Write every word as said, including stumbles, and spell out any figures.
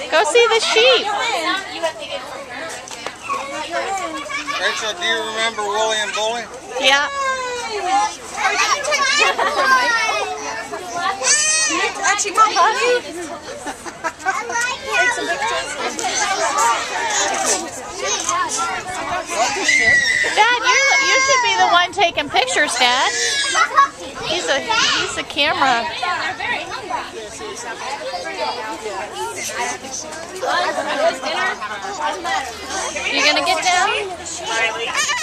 Go see the sheep. Rachel, do you remember Willie and Bully? Yeah. Dad, you you should be the one taking pictures, Dad. He's a he's a camera. You gonna get down?